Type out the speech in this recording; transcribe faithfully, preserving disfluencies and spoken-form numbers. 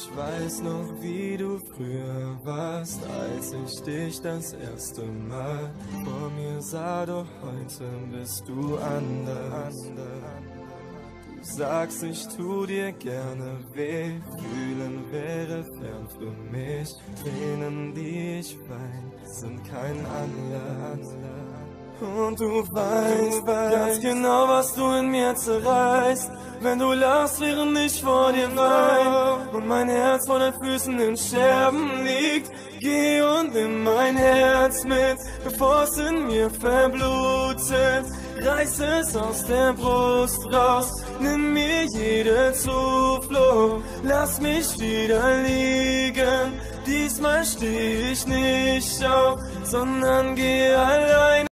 Ich weiß noch, wie du früher warst, als ich dich das erste Mal vor mir sah, doch heute bist du anders. Du sagst, ich tu dir gerne weh, fühlen wäre fern für mich. Tränen, die ich wein, sind kein Anlass. Und du weißt ganz genau, was du in mir zerreißt, wenn du lachst, während ich vor dir wein und mein Herz vor deinen Füßen in Scherben liegt. Geh und nimm mein Herz mit, bevor es in mir verblutet. Reiß es aus der Brust raus, nimm mir jede Zuflucht. Lass mich wieder liegen, diesmal steh ich nicht auf, sondern geh allein.